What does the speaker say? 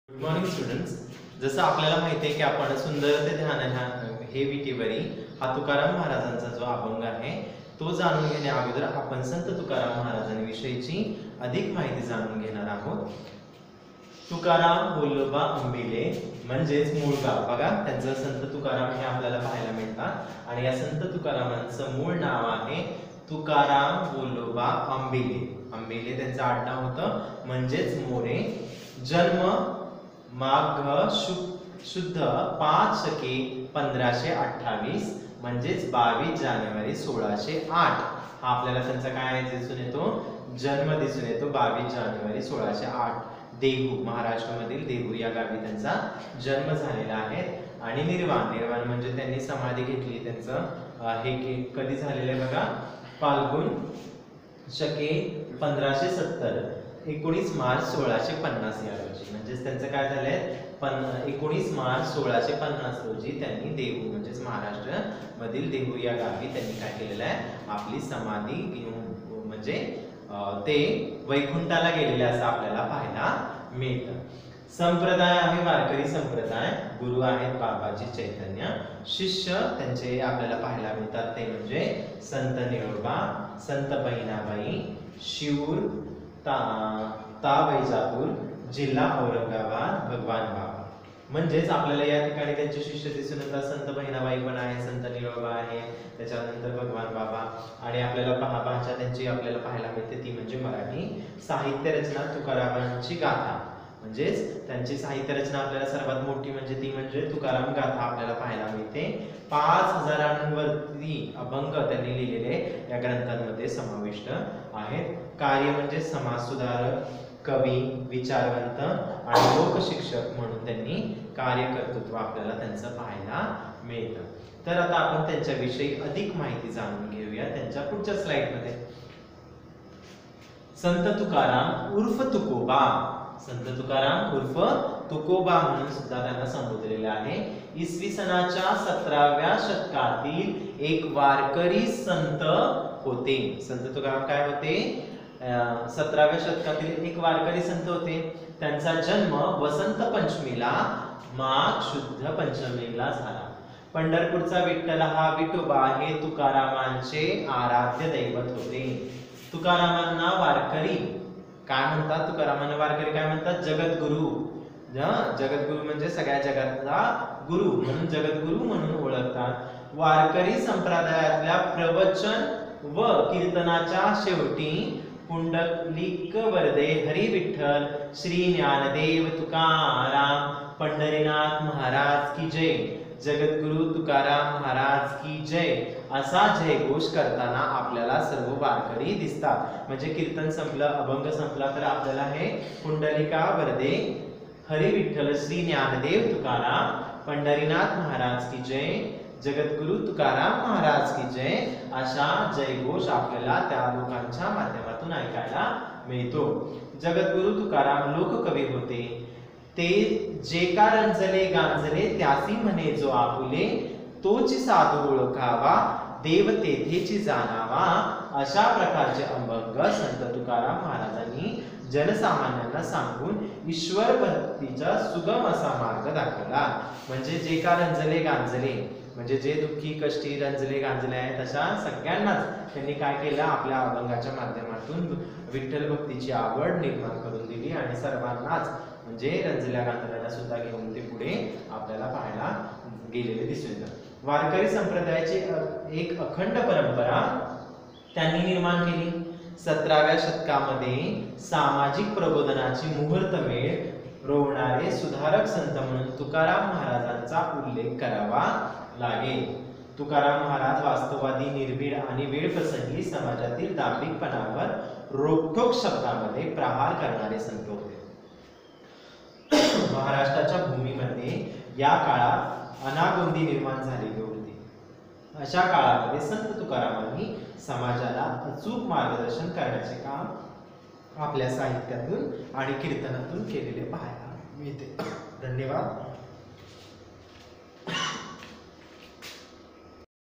Good morning students. जसं आपल्याला माहिती आहे की आपण सुंदर ते ध्यान हे विटेवरी हा तुकाराम महाराजांचा जो अभंग आहे तो जाणून घेण्या अगोदर आपण संत तुकाराम महाराजांविषयीची अधिक माहिती जाणून घेणार आहोत. तुकाराम बोलोबा अंबिले म्हणजेच मूळ गाव बघा, त्यांचं संत तुकाराम हे आपल्याला पाहायला मिळतात आणि या संत तुकारामांचं मूळ नाव आहे तुकाराम बोलोबा अंबिले. अंबिले त्यांचं आडनाव होतं म्हणजेच मोरे. जन्म माघ शुद्ध 5/1528 म्हणजेच 22 जानेवारी 1608 हा आपल्याला त्यांचा काय दिसून येतो, जन्म दिसून येतो 22 जानेवारी 1608. देहू, महाराष्ट्रामधील देहू या गावी त्यांचा जन्म झालेला आहे. आणि निर्वाण म्हणजे त्यांनी समाधी घेतली. त्यांचं हे कधी झालेलं आहे बघा, फाल्गुन शके 1570 19 मार्च 1650 या रोजी. म्हणजेच त्यांचं काय झालंय 19 मार्च 1650 रोजी त्यांनी देहू म्हणजेच महाराष्ट्र मधील देहू या गावी त्यांनी काय केलेलं आहे, आपली समाधी घेऊन म्हणजे ते वैकुंठाला गेलेले असं आपल्याला पाहायला मिळतं. संप्रदाय आहे वारकरी संप्रदाय. गुरु आहेत बाबाजी चैतन्य. शिष्य त्यांचे आपल्याला पाहायला मिळतात ते म्हणजे संत निळोबा, संत बहिणाबाई, शिऊर वैजापूर, जिल्हा औरंगाबाद, भगवान बाबा. म्हणजेच आपल्याला या ठिकाणी त्यांचे शिष्य दिसून येतात. संत बहिणाबाई पण आहे, संत निळोबा आहे, त्याच्यानंतर भगवान बाबा. आणि आपल्याला भाषा त्यांची आपल्याला पाहायला मिळते ती म्हणजे मराठी. साहित्य रचना तुकारामांची गाथा म्हणजेच त्यांची साहित्य रचना आपल्याला सर्वात मोठी म्हणजे ती म्हणजे तुकाराम गाथा आपल्याला पाहायला मिळते. 5000वरती अभंग त्यांनी लिहिलेले या ग्रंथांमध्ये समाविष्ट आहेत. कार्य म्हणजे समाज सुधारक, कवी, विचारवंत आणि लोकशिक्षक म्हणून त्यांनी कार्यकर्तृत्व आपल्याला त्यांचं पाहायला मिळतं. तर आता आपण त्यांच्याविषयी अधिक माहिती जाणून घेऊया त्यांच्या पुढच्या स्लाइड मध्ये. संत तुकाराम उर्फ तुकोबा. संत तुकाराम उर्फ तुकोबा म्हणून सुद्धा त्यांना संबोधलेले आहे. इसवी सनाच्या 17व्या शतकातील एक वारकरी संत होते. संत तुकाराम काय होते, 17व्या शतकातील एक वारकरी संत होते. त्यांचा जन्म वसंत पंचमीला माघ शुद्ध पंचमीला झाला. पंढरपूरचा विठ्ठल हा विठोबा हे तुकारामांचे आराध्य दैवत होते. तुकारामांना वारकरी काय म्हणतात, तुकारामांना वारकरी काय म्हणतात, जगद्गुरु. जगद्गुरु म्हणजे सगळ्या जगातला गुरु म्हणून जगद्गुरु म्हणून ओळखतात. वारकरी संप्रदायातल्या प्रवचन व कीर्तनाच्या शेवटी पुंडलिक वरदे हरी विठ्ठल श्री ज्ञानदेव तुकाराम पंढरीनाथ महाराज की जय, जगद्गुरु तुकाराम महाराज की जय असा जयघोष करताना आपल्याला सर्व वारकरी दिसतात. म्हणजे कीर्तन संपलं, अभंग संपला तर आपल्याला हे पुंडलिका वरदे हरी विठ्ठल श्री ज्ञानदेव तुकाराम पंढरीनाथ महाराज की जय, जगद्गुरु तुकाराम महाराज की जय अशा जयघोष आपल्याला त्या लोकांच्या माध्यमातून ऐकायला मिळतो. जगद्गुरु तुकाराम लोककवी होते. ते जे का रंजले गांजले त्यासी म्हणे जो आपुले, तोची साधू ओळखावा देव तेथेची जाणावा अशा प्रकारचे अभंग संत तुकाराम महाराजांनी जनसामान्यांना सांगून ईश्वर भक्तीचा सुगम असा मार्ग दाखवला. म्हणजे जे का रंजले गांजले म्हणजे जे दुःखी कष्टी रंजले गांजले आहेत अशा सगळ्यांनाच त्यांनी काय केलं, आपल्या अभंगाच्या माध्यमातून विठ्ठल भक्तीची आवड निर्माण करून दिली आणि सर्वांनाच म्हणजे रंजल्या गांजल्याला सुद्धा घेऊन ते पुढे आपल्याला पाहायला गेलेले दिसून येतात. वारकरी संप्रदायाची एक अखंड परंपरा त्यांनी निर्माण केली. 17व्या शतकामध्ये सामाजिक प्रबोधनाची मुहूर्तमेळ रोवणारे सुधारक संत म्हणून तुकाराम महाराजांचा उल्लेख करावा लागेल. तुकाराम महाराज वास्तववादी, निर्भीड आणि वेळप्रसंगी समाजातील दांभिकपणावर रोखठोक शब्दामध्ये प्रहार करणारे संत होते. महाराष्ट्राच्या भूमीमध्ये या काळात अनागोंदी निर्माण झालेली होती. अशा काळामध्ये संत तुकारामांनी समाजाला अचूक मार्गदर्शन करण्याचे काम आपल्या साहित्यातून आणि कीर्तनातून केलेले पाहायला मिळते. धन्यवाद.